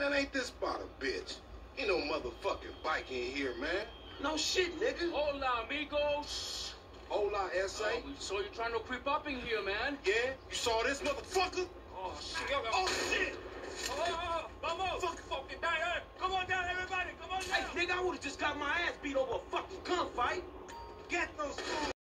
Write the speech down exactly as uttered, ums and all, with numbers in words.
Man, ain't this spot a bitch? Ain't no motherfucking bike in here, man. No shit, nigga. Hola, amigos. Hola, S A. Oh, we saw you trying to creep up in here, man. Yeah? You saw this motherfucker? Oh, shit. Yo, yo. Oh, shit! Oh, oh, oh. Vamos. Fuck, fucking die. Hey, come on down, everybody. Come on down. Hey, nigga, I would've just got my ass beat over a fucking gunfight. Get those fools!